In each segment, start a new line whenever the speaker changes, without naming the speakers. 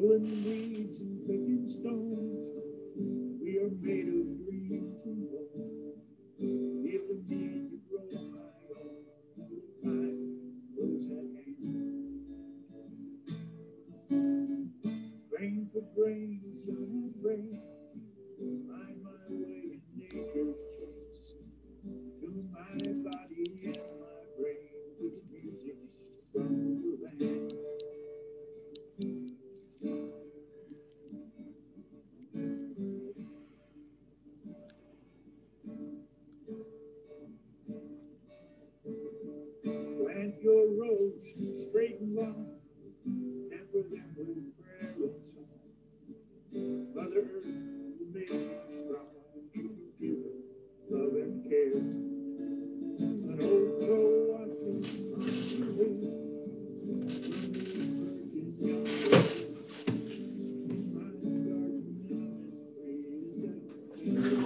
pulling weeds and picking stones. We are made of dreams and bones. Feel the need to grow my own. Time close at hand. Grain for grain, sun and rain. Find my way in nature's chase. To my body and my brain. To the music from the land. Plant your rows straight and long, temper them with prayer and song. Mother Earth will make you strong if you give her love and care. An old crow watches on the hill, virgin young girl. My garden now is free as ever.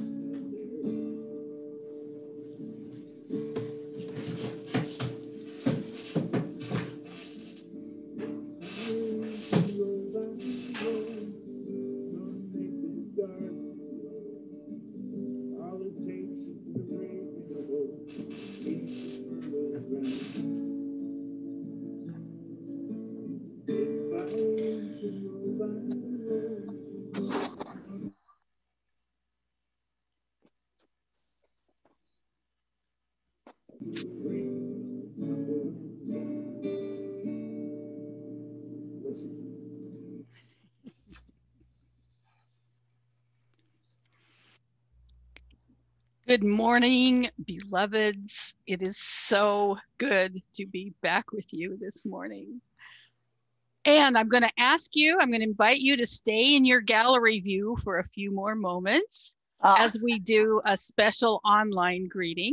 Good morning, beloveds. It is so good to be back with you this morning. And I'm going to invite you to stay in your gallery view for a few more moments as we do a special online greeting,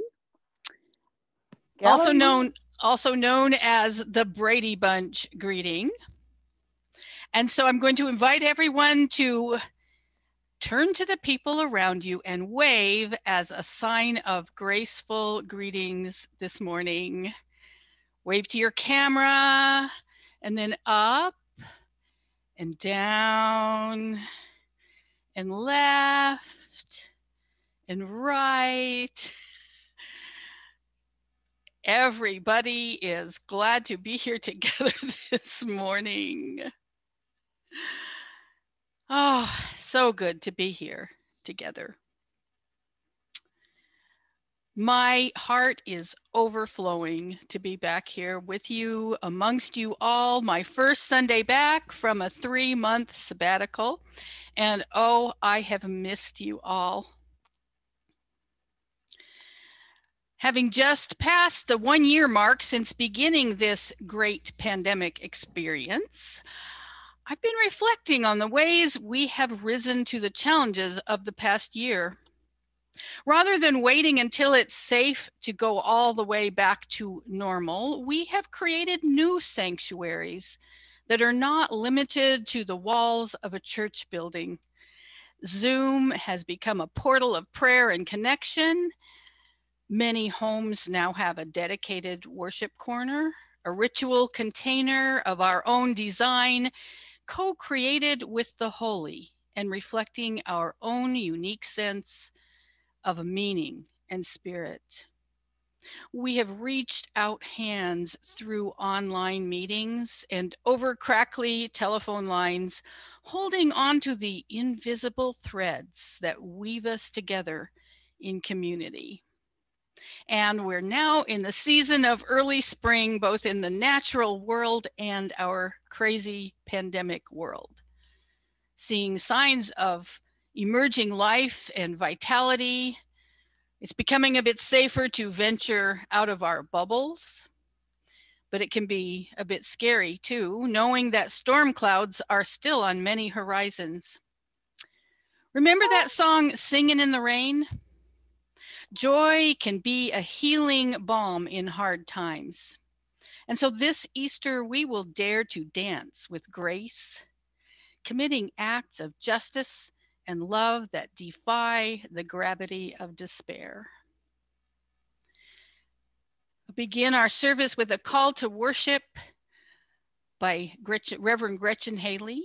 also known as the Brady Bunch greeting. And so I'm going to invite everyone to turn to the people around you and wave as a sign of graceful greetings this morning. Wave to your camera and then up and down and left and right. Everybody is glad to be here together this morning. Oh, so good to be here together. My heart is overflowing to be back here with you, amongst you all. My first Sunday back from a 3-month sabbatical. And oh, I have missed you all. Having just passed the 1-year mark since beginning this great pandemic experience, I've been reflecting on the ways we have risen to the challenges of the past year. Rather than waiting until it's safe to go all the way back to normal, we have created new sanctuaries that are not limited to the walls of a church building. Zoom has become a portal of prayer and connection. Many homes now have a dedicated worship corner, a ritual container of our own design, co-created with the holy and reflecting our own unique sense of meaning and spirit. We have reached out hands through online meetings and over crackly telephone lines, holding on to the invisible threads that weave us together in community. And we're now in the season of early spring, both in the natural world and our crazy pandemic world. Seeing signs of emerging life and vitality. It's becoming a bit safer to venture out of our bubbles, but it can be a bit scary too, knowing that storm clouds are still on many horizons. Remember that song, Singin' in the Rain? Joy can be a healing balm in hard times. And so this Easter, we will dare to dance with grace, committing acts of justice and love that defy the gravity of despair. We'll begin our service with a call to worship by Reverend Gretchen Haley.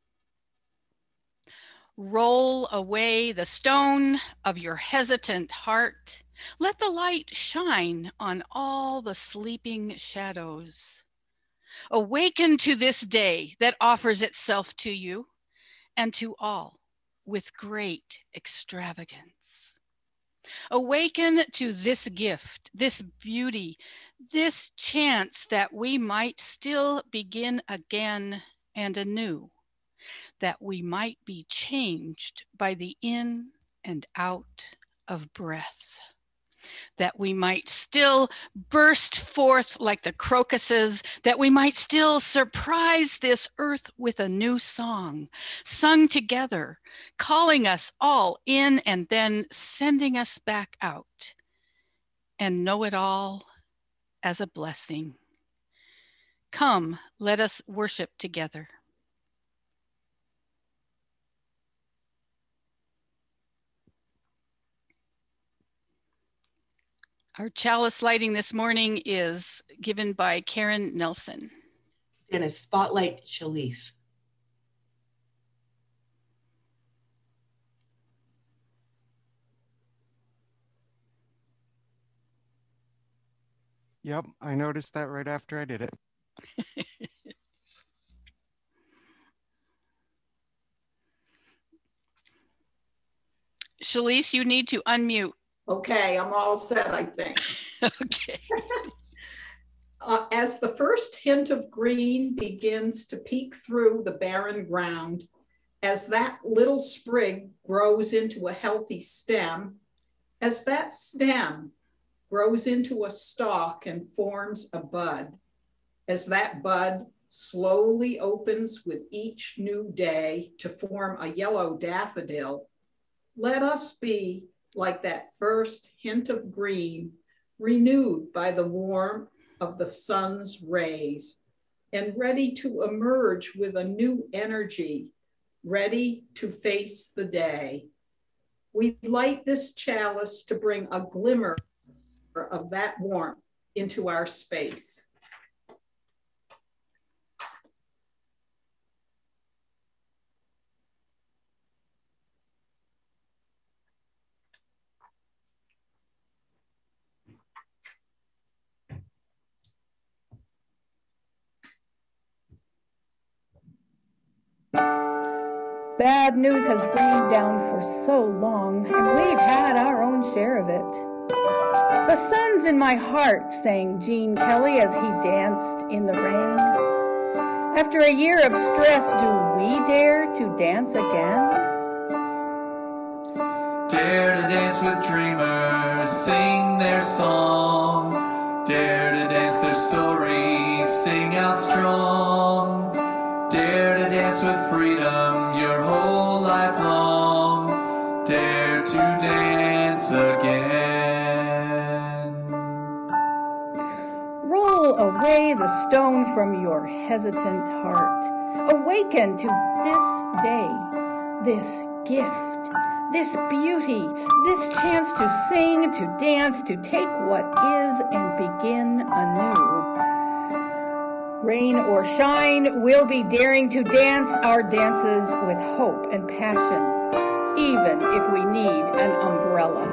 Roll away the stone of your hesitant heart. Let the light shine on all the sleeping shadows. Awaken to this day that offers itself to you and to all with great extravagance. Awaken to this gift, this beauty, this chance that we might still begin again and anew, that we might be changed by the in and out of breath, that we might still burst forth like the crocuses, that we might still surprise this earth with a new song, sung together, calling us all in and then sending us back out, and know it all as a blessing. Come, let us worship together. Our chalice lighting this morning is given by Karen Nelson.
And a spotlight chalice.
Yep, I noticed that right after I did it.
Shalice, you need to unmute.
Okay, I'm all set, I think.
Okay.
As the first hint of green begins to peek through the barren ground, as that little sprig grows into a healthy stem, as that stem grows into a stalk and forms a bud, as that bud slowly opens with each new day to form a yellow daffodil, let us be like that first hint of green, renewed by the warmth of the sun's rays, and ready to emerge with a new energy, ready to face the day. We light this chalice to bring a glimmer of that warmth into our space.
Bad news has rained down for so long, and we've had our own share of it. The sun's in my heart, sang Gene Kelly as he danced in the rain. After a year of stress, do we dare to dance again?
Dare to dance with dreamers, sing their song. Dare to dance their stories, sing out strong. Dare to dance with freedom your whole life long. Dare to dance again.
Roll away the stone from your hesitant heart. Awaken to this day, this gift, this beauty, this chance to sing, to dance, to take what is and begin anew. Rain or shine, we'll be daring to dance our dances with hope and passion, even if we need an umbrella.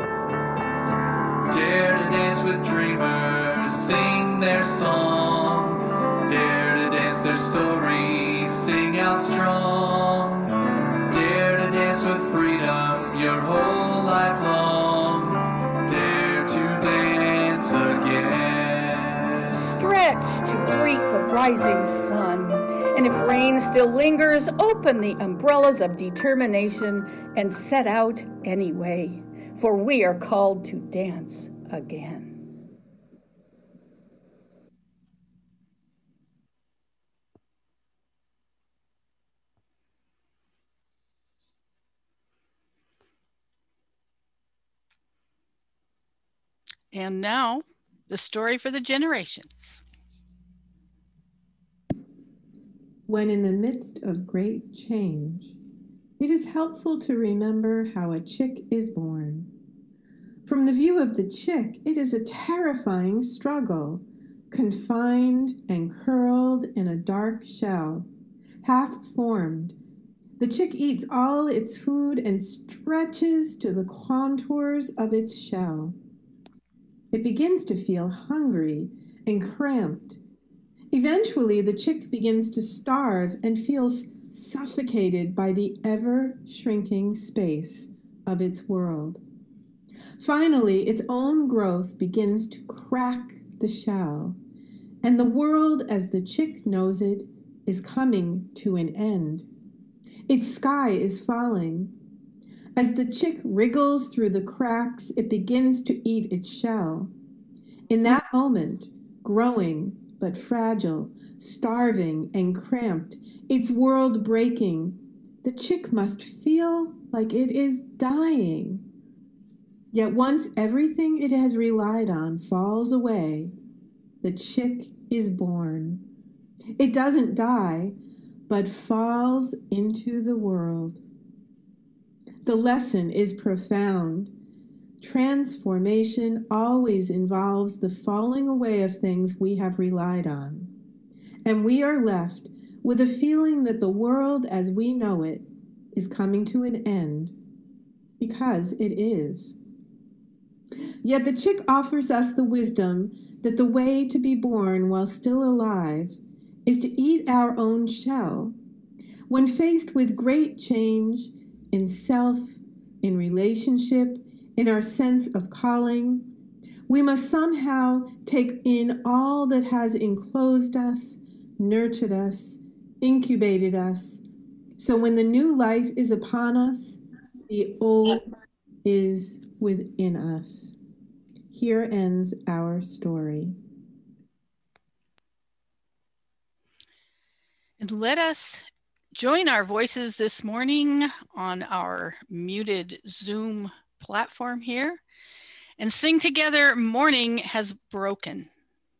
Dare to dance with dreamers, sing their song. Dare to dance their stories, sing out strong. Dare to dance with freedom your whole life long. Dare to dance again.
Stretch to greet the rising sun, and if rain still lingers, open the umbrellas of determination and set out anyway, for we are called to dance again.
And now, the story for the generations.
When in the midst of great change, it is helpful to remember how a chick is born. From the view of the chick, it is a terrifying struggle, confined and curled in a dark shell, half formed. The chick eats all its food and stretches to the contours of its shell. It begins to feel hungry and cramped. Eventually, the chick begins to starve and feels suffocated by the ever-shrinking space of its world. Finally, its own growth begins to crack the shell, and the world as the chick knows it is coming to an end. Its sky is falling. As the chick wriggles through the cracks, it begins to eat its shell. In that moment, growing but fragile, starving and cramped, its world breaking, the chick must feel like it is dying. Yet once everything it has relied on falls away, the chick is born. It doesn't die, but falls into the world. The lesson is profound. Transformation always involves the falling away of things we have relied on, and we are left with a feeling that the world as we know it is coming to an end, because it is. Yet the chick offers us the wisdom that the way to be born while still alive is to eat our own shell. When faced with great change in self, in relationship, in our sense of calling, we must somehow take in all that has enclosed us, nurtured us, incubated us, so when the new life is upon us, the old is within us. Here ends our story.
And let us join our voices this morning on our muted Zoom platform here and sing together, "Morning Has Broken."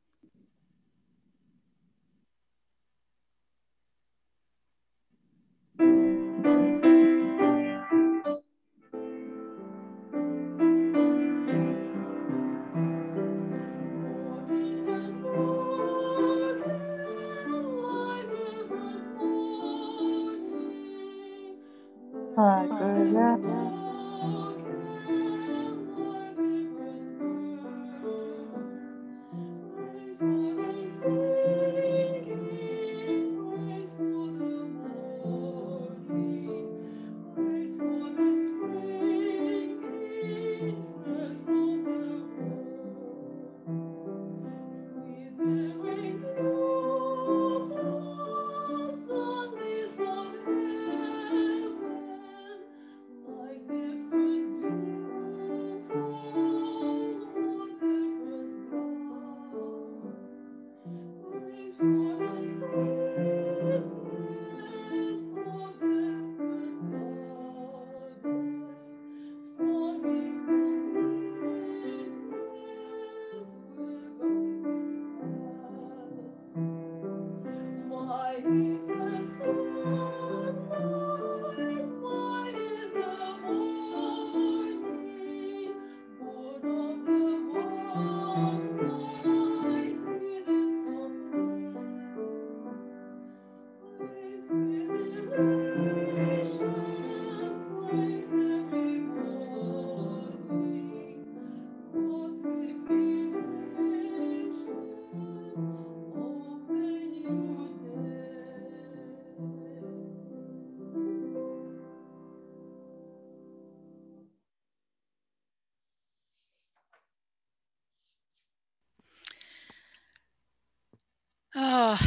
Oh,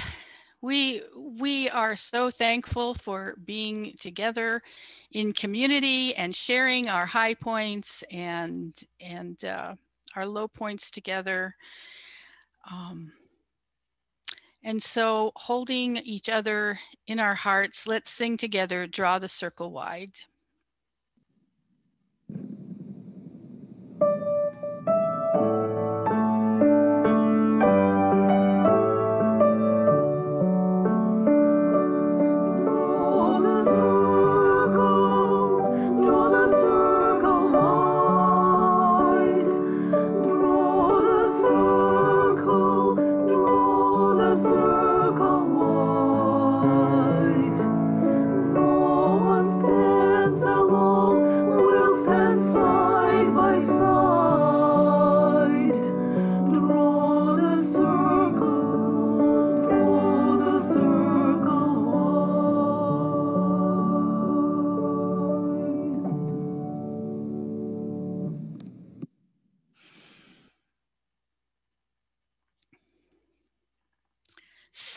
we are so thankful for being together in community and sharing our high points and our low points together. And so holding each other in our hearts, let's sing together, "Draw the Circle Wide."
Draw the circle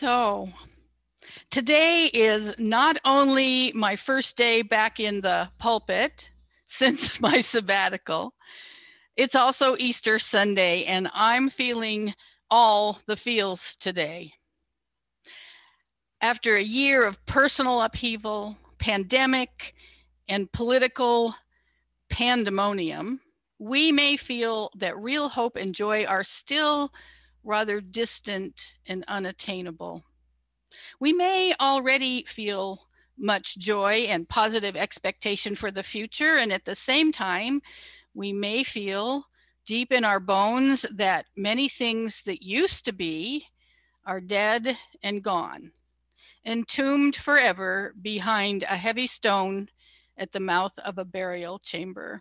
So today is not only my first day back in the pulpit since my sabbatical, it's also Easter Sunday, and I'm feeling all the feels today. After a year of personal upheaval, pandemic, and political pandemonium, we may feel that real hope and joy are still rather distant and unattainable. We may already feel much joy and positive expectation for the future, and at the same time, we may feel deep in our bones that many things that used to be are dead and gone, entombed forever behind a heavy stone at the mouth of a burial chamber.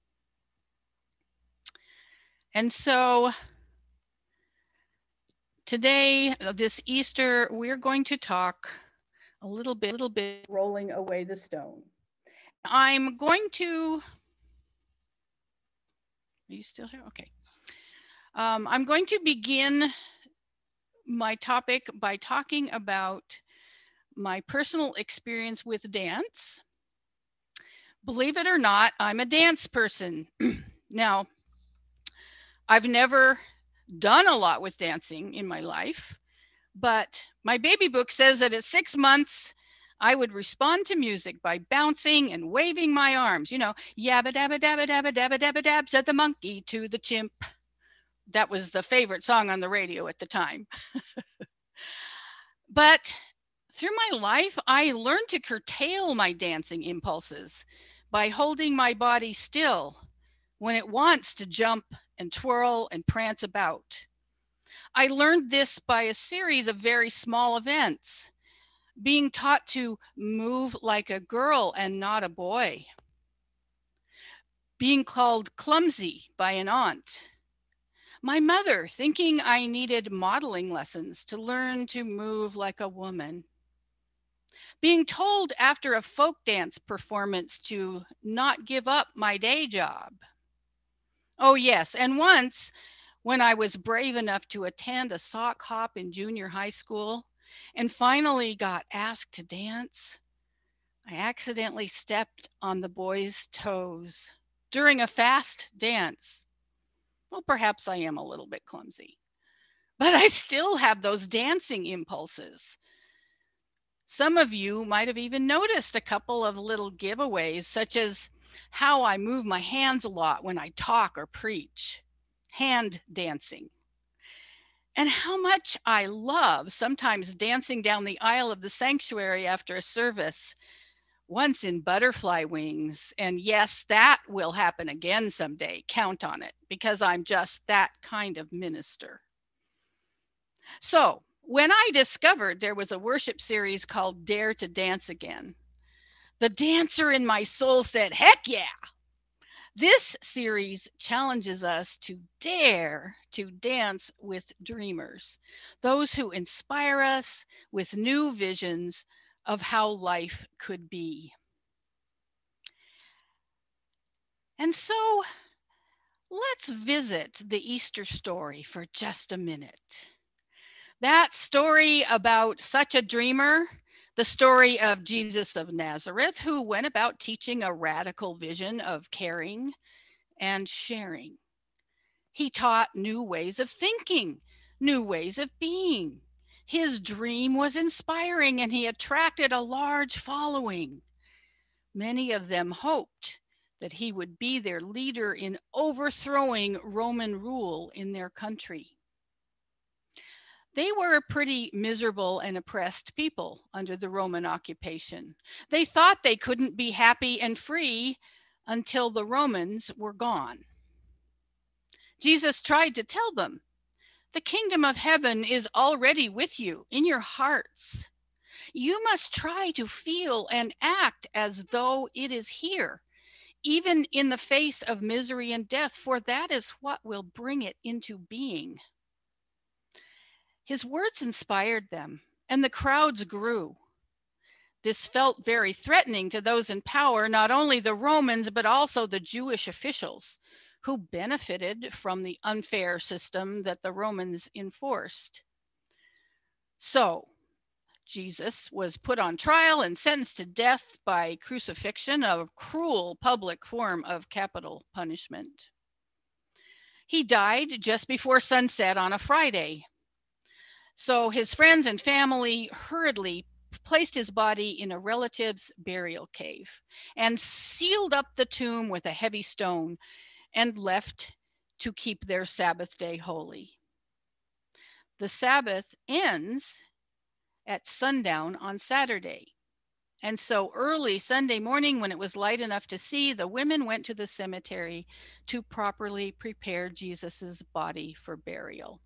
And so today, this Easter, we're going to talk a little bit rolling away the stone. I'm going to, are you still here? Okay. I'm going to begin my topic by talking about my personal experience with dance. Believe it or not, I'm a dance person. Now, I've never done a lot with dancing in my life, but my baby book says that at 6 months, I would respond to music by bouncing and waving my arms, you know, yabba dabba dabba dabba dabba dabba dab, said the monkey to the chimp. That was the favorite song on the radio at the time. But through my life, I learned to curtail my dancing impulses by holding my body still when it wants to jump and twirl and prance about. I learned this by a series of very small events, being taught to move like a girl and not a boy, being called clumsy by an aunt, my mother thinking I needed modeling lessons to learn to move like a woman, being told after a folk dance performance to not give up my day job. Oh yes, and once when I was brave enough to attend a sock hop in junior high school and finally got asked to dance, I accidentally stepped on the boy's toes during a fast dance. Well, perhaps I am a little bit clumsy, but I still have those dancing impulses. Some of you might have even noticed a couple of little giveaways, such as how I move my hands a lot when I talk or preach, hand dancing, and how much I love sometimes dancing down the aisle of the sanctuary after a service, once in butterfly wings. And yes, that will happen again someday. Count on it, because I'm just that kind of minister. So when I discovered there was a worship series called Dare to Dance Again, the dancer in my soul said, heck yeah. This series challenges us to dare to dance with dreamers, those who inspire us with new visions of how life could be. And so let's visit the Easter story for just a minute. That story about such a dreamer, the story of Jesus of Nazareth, who went about teaching a radical vision of caring and sharing. He taught new ways of thinking, new ways of being. His dream was inspiring and he attracted a large following. Many of them hoped that he would be their leader in overthrowing Roman rule in their country. They were a pretty miserable and oppressed people under the Roman occupation. They thought they couldn't be happy and free until the Romans were gone. Jesus tried to tell them, the kingdom of heaven is already with you in your hearts. You must try to feel and act as though it is here, even in the face of misery and death, for that is what will bring it into being. His words inspired them, and the crowds grew. This felt very threatening to those in power, not only the Romans, but also the Jewish officials who benefited from the unfair system that the Romans enforced. So Jesus was put on trial and sentenced to death by crucifixion, a cruel public form of capital punishment. He died just before sunset on a Friday. So his friends and family hurriedly placed his body in a relative's burial cave and sealed up the tomb with a heavy stone and left to keep their Sabbath day holy. The Sabbath ends at sundown on Saturday. And so early Sunday morning, when it was light enough to see, the women went to the cemetery to properly prepare Jesus's body for burial.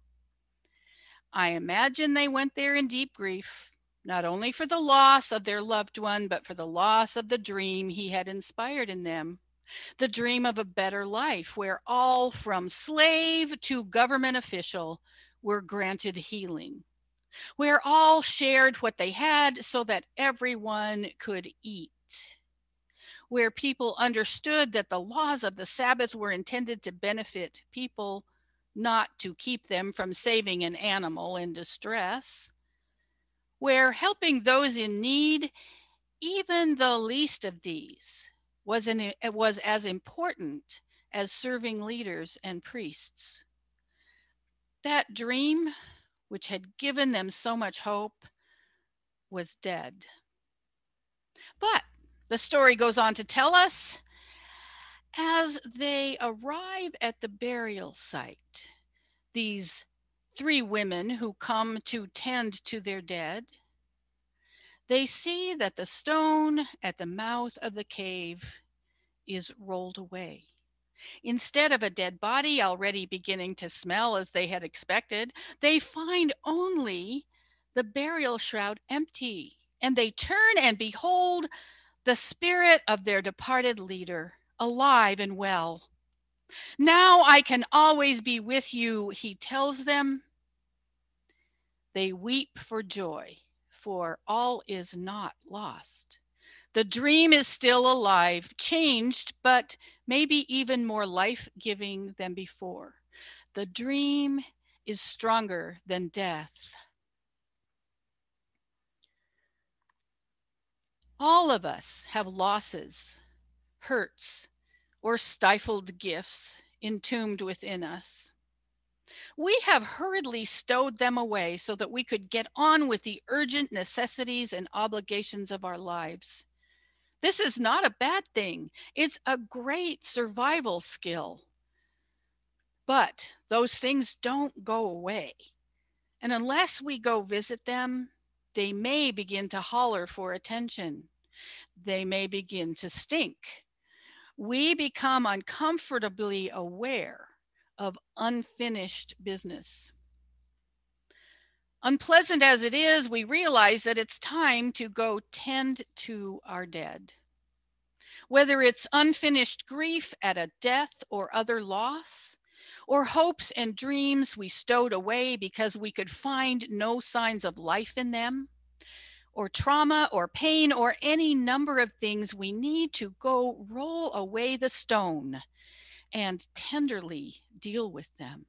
I imagine they went there in deep grief, not only for the loss of their loved one, but for the loss of the dream he had inspired in them. The dream of a better life where all from slave to government official were granted healing, where all shared what they had so that everyone could eat, where people understood that the laws of the Sabbath were intended to benefit people, not to keep them from saving an animal in distress, where helping those in need, even the least of these, was as important as serving leaders and priests. That dream, which had given them so much hope, was dead. But the story goes on to tell us, as they arrive at the burial site, these 3 women who come to tend to their dead, they see that the stone at the mouth of the cave is rolled away. Instead of a dead body already beginning to smell as they had expected, they find only the burial shroud empty, and they turn and behold the spirit of their departed leader, alive and well. Now I can always be with you, he tells them. They weep for joy, for all is not lost. The dream is still alive, changed, but maybe even more life-giving than before. The dream is stronger than death. All of us have losses, hurts, or stifled gifts entombed within us. We have hurriedly stowed them away so that we could get on with the urgent necessities and obligations of our lives. This is not a bad thing. It's a great survival skill. But those things don't go away. And unless we go visit them, they may begin to holler for attention. They may begin to stink. We become uncomfortably aware of unfinished business. Unpleasant as it is, we realize that it's time to go tend to our dead. Whether it's unfinished grief at a death or other loss, or hopes and dreams we stowed away because we could find no signs of life in them, or trauma or pain or any number of things, we need to go roll away the stone and tenderly deal with them.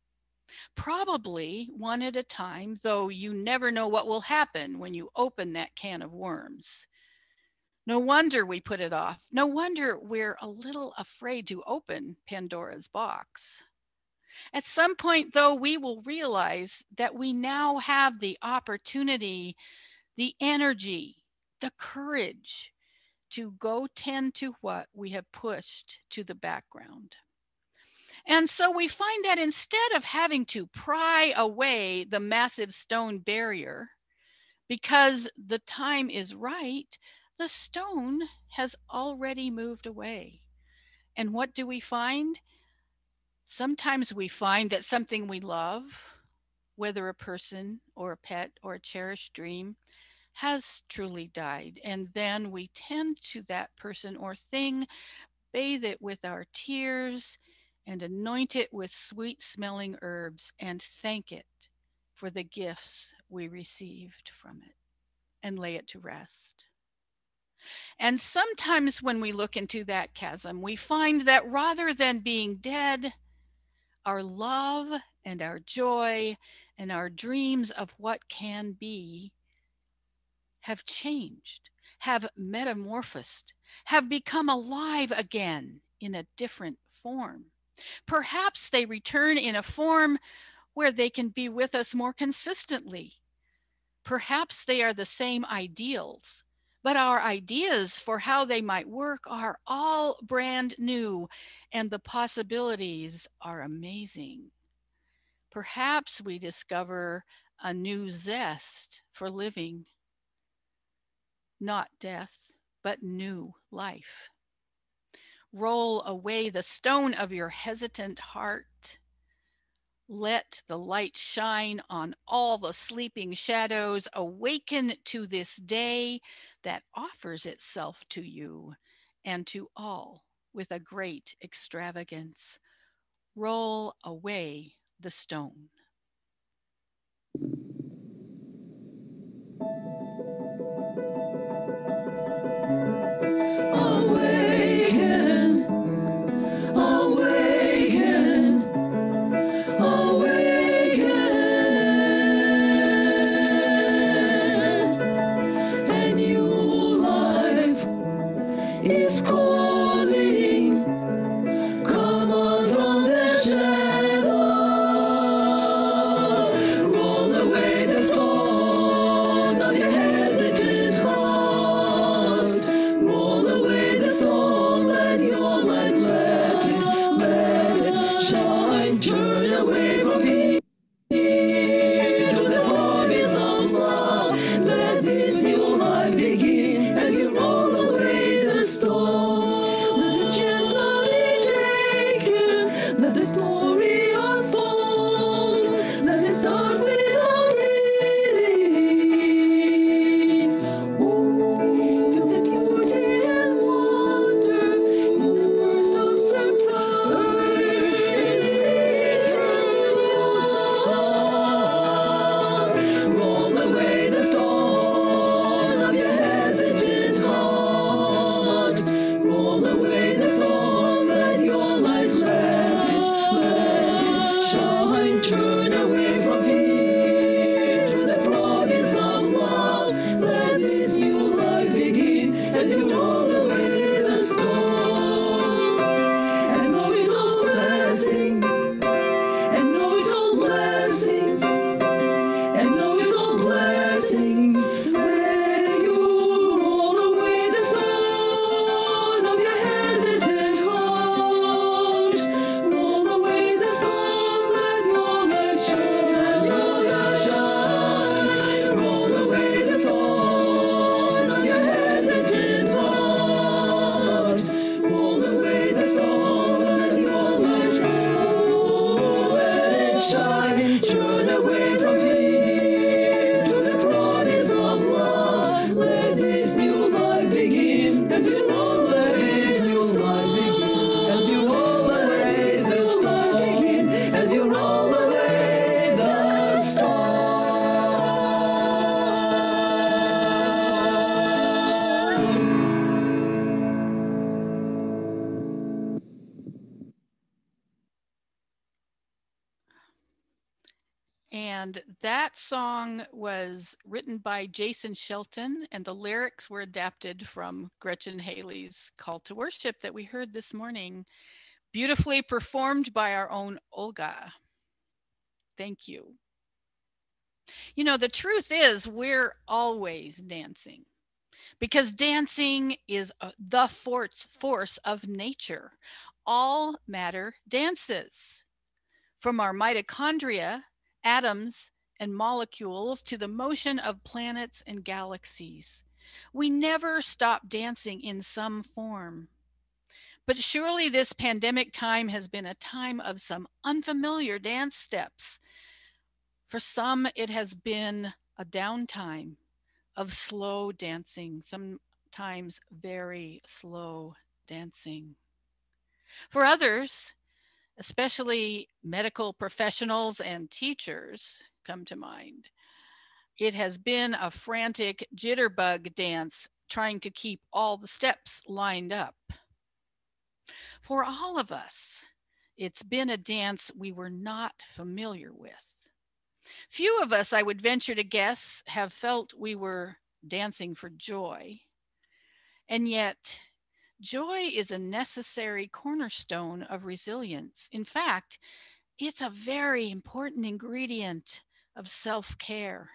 Probably one at a time, though you never know what will happen when you open that can of worms. No wonder we put it off. No wonder we're a little afraid to open Pandora's box. At some point, though, we will realize that we now have the opportunity, the energy, the courage to go tend to what we have pushed to the background. And so we find that instead of having to pry away the massive stone barrier, because the time is right, the stone has already moved away. And what do we find? Sometimes we find that something we love, whether a person or a pet or a cherished dream, has truly died. And then we tend to that person or thing, bathe it with our tears, and anoint it with sweet smelling herbs, and thank it for the gifts we received from it, and lay it to rest. And sometimes when we look into that chasm, we find that rather than being dead, our love and our joy and our dreams of what can be have changed, have metamorphosed, have become alive again in a different form. Perhaps they return in a form where they can be with us more consistently. Perhaps they are the same ideals, but our ideas for how they might work are all brand new, and the possibilities are amazing. Perhaps we discover a new zest for living, not death, but new life. Roll away the stone of your hesitant heart. Let the light shine on all the sleeping shadows. Awaken to this day that offers itself to you and to all with a great extravagance. Roll away the stone.
Awaken, awaken, awaken. A new life is calling. Come out from the shadow. Roll away the stone of your hesitant heart. Roll away the stone, let your light, let it shine. Turn away from fear to the promise of love. Let this new life begin as you roll away the stone. Let the chance not be taken. Let the story unfold. Let it start without breathing. Feel the beauty and wonder in the burst of surprise. Roll away the stone of your hesitant heart. Roll away the stone, let your light, let it shine. Turn away from fear to the promise of love. Let this new life begin as you roll away the stone. And know it all blessing, and know it all blessing, and know it all blessing. When you roll away the stone of your hesitant heart, roll away the stone, let your light shine, let your light shine. Roll away the stone of your hesitant heart, roll away the stone, let your light shine. Oh, let it shine. Turn away from fear to the promise of love. Let this new life begin as you roll. Let this new life begin as you roll away. This life begin as you roll away the stone.
And that song was written by Jason Shelton, and the lyrics were adapted from Gretchen Haley's Call to Worship that we heard this morning, beautifully performed by our own Olga. Thank you. You know, the truth is we're always dancing because dancing is the force of nature. All matter dances. From our mitochondria, atoms, and molecules to the motion of planets and galaxies. We never stop dancing in some form. But surely this pandemic time has been a time of some unfamiliar dance steps. For some, it has been a downtime of slow dancing, sometimes very slow dancing. For others, especially medical professionals and teachers come to mind, it has been a frantic jitterbug dance trying to keep all the steps lined up. For all of us, it's been a dance we were not familiar with. Few of us, I would venture to guess, have felt we were dancing for joy. And yet, joy is a necessary cornerstone of resilience. In fact, it's a very important ingredient of self-care.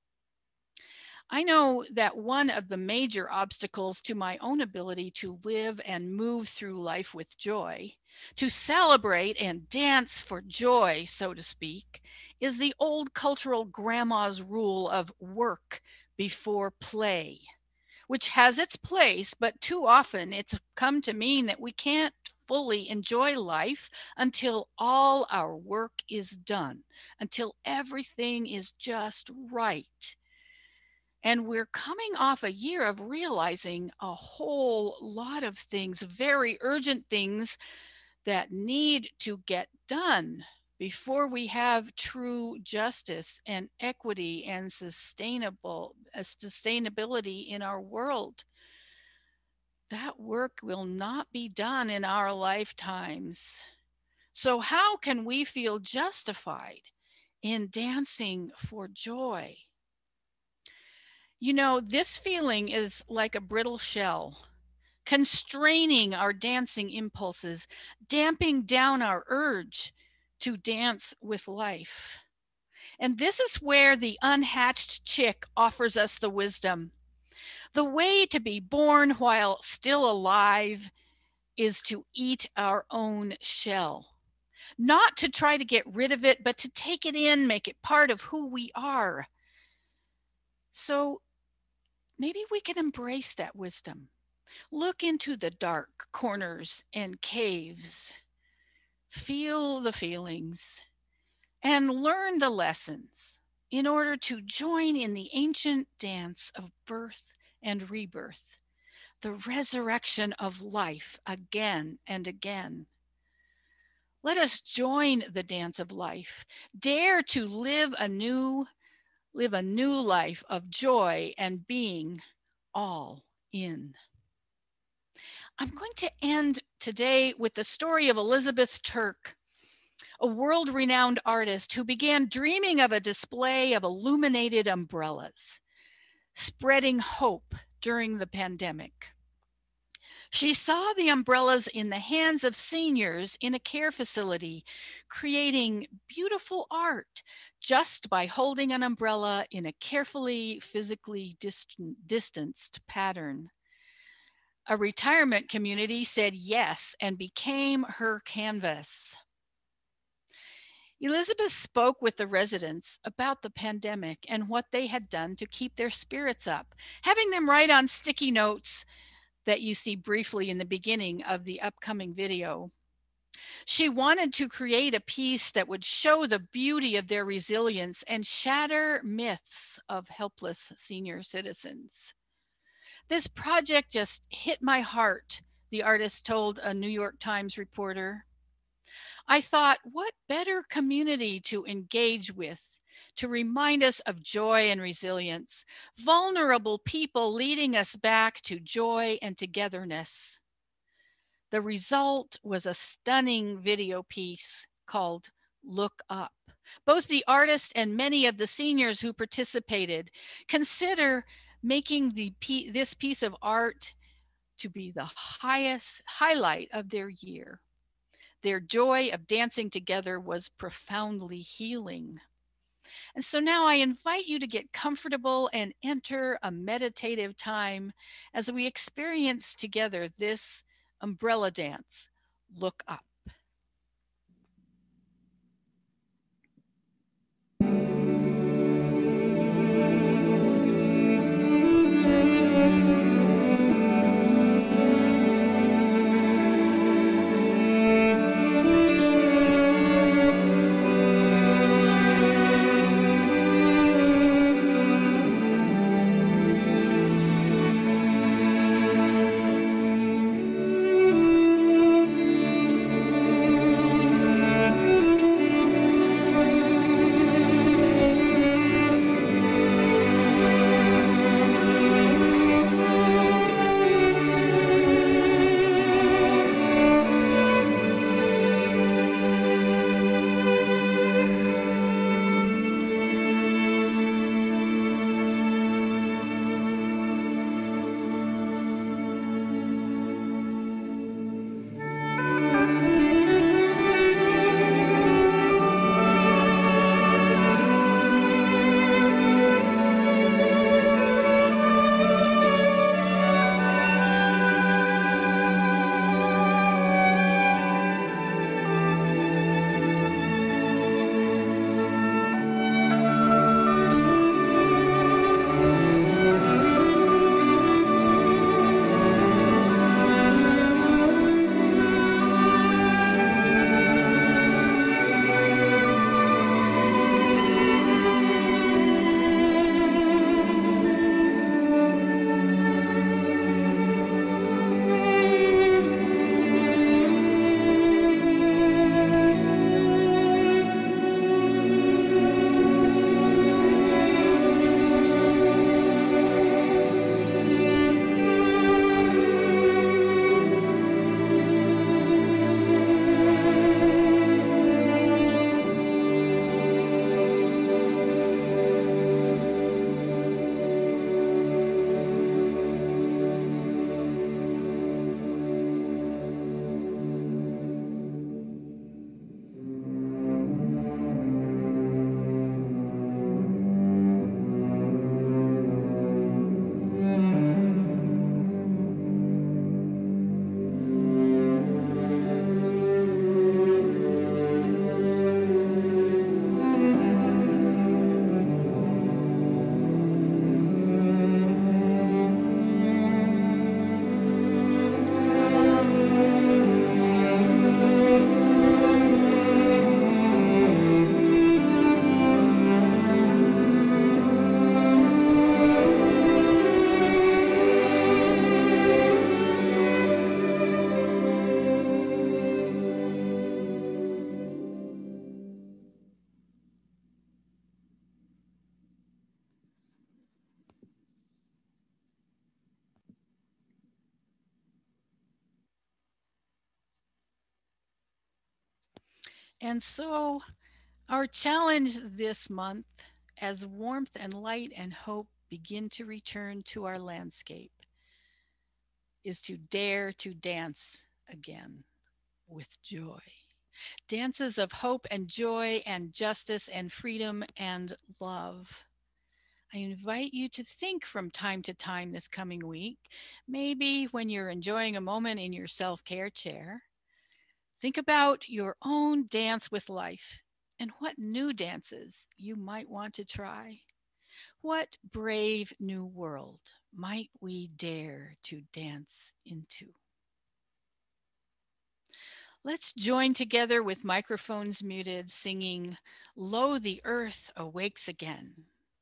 I know that one of the major obstacles to my own ability to live and move through life with joy, to celebrate and dance for joy, so to speak, is the old cultural grandma's rule of work before play, which has its place, but too often it's come to mean that we can't fully enjoy life until all our work is done, until everything is just right. And we're coming off a year of realizing a whole lot of things, very urgent things that need to get done before we have true justice and equity and sustainability in our world. That work will not be done in our lifetimes. So how can we feel justified in dancing for joy? You know, this feeling is like a brittle shell, constraining our dancing impulses, damping down our urge to dance with life. And this is where the unhatched chick offers us the wisdom. The way to be born while still alive is to eat our own shell. Not to try to get rid of it, but to take it in, make it part of who we are. So maybe we can embrace that wisdom. Look into the dark corners and caves. Feel the feelings and learn the lessons in order to join in the ancient dance of birth and rebirth, the resurrection of life again and again. Let us join the dance of life, dare to live a new life of joy and being all in. I'm going to end today with the story of Elizabeth Turk, a world-renowned artist who began dreaming of a display of illuminated umbrellas, spreading hope during the pandemic. She saw the umbrellas in the hands of seniors in a care facility, creating beautiful art just by holding an umbrella in a carefully physically distanced pattern. A retirement community said yes and became her canvas. Elizabeth spoke with the residents about the pandemic and what they had done to keep their spirits up, having them write on sticky notes that you see briefly in the beginning of the upcoming video. She wanted to create a piece that would show the beauty of their resilience and shatter myths of helpless senior citizens. This project just hit my heart, the artist told a New York Times reporter. I thought, what better community to engage with, to remind us of joy and resilience, vulnerable people leading us back to joy and togetherness. The result was a stunning video piece called Look Up. Both the artist and many of the seniors who participated consider making this piece of art to be the highlight of their year. Their joy of dancing together was profoundly healing. And so now I invite you to get comfortable and enter a meditative time as we experience together this umbrella dance. Look up. And so our challenge this month, as warmth and light and hope begin to return to our landscape, is to dare to dance again with joy. Dances of hope and joy and justice and freedom and love. I invite you to think from time to time this coming week, maybe when you're enjoying a moment in your self-care chair, think about your own dance with life and what new dances you might want to try. What brave new world might we dare to dance into? Let's join together with microphones muted, singing, "Lo, the earth awakes again."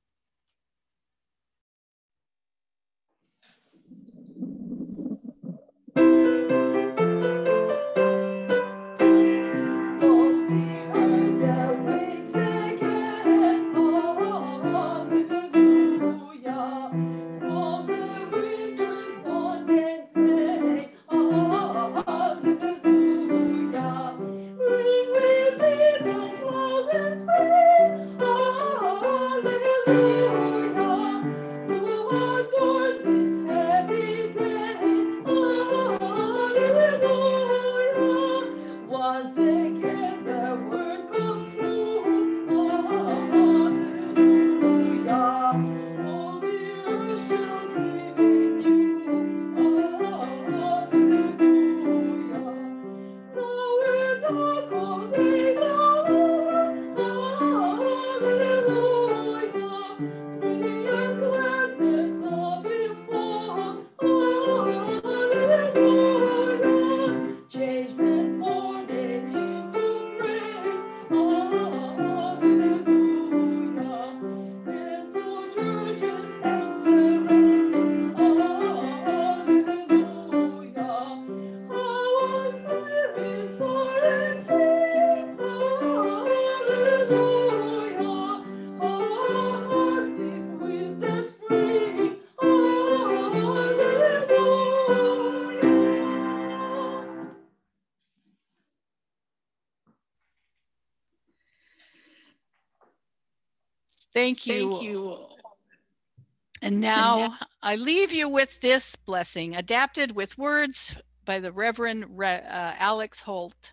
Thank you. And now I leave you with this blessing, adapted with words by the Reverend Alex Holt.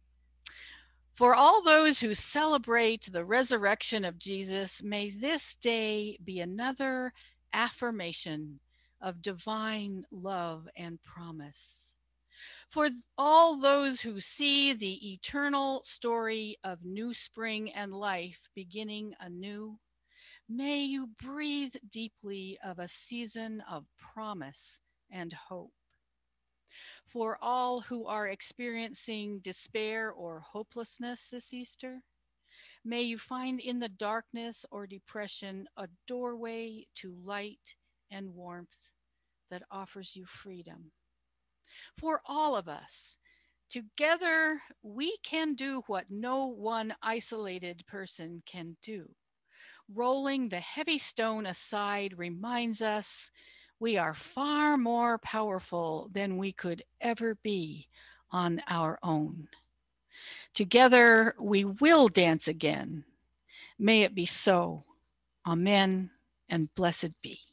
For all those who celebrate the resurrection of Jesus, may this day be another affirmation of divine love and promise. For all those who see the eternal story of new spring and life beginning anew, may you breathe deeply of a season of promise and hope. For all who are experiencing despair or hopelessness this Easter, may you find in the darkness or depression a doorway to light and warmth that offers you freedom. For all of us, together we can do what no one isolated person can do. Rolling the heavy stone aside reminds us we are far more powerful than we could ever be on our own. Together we will dance again. May it be so. Amen and blessed be.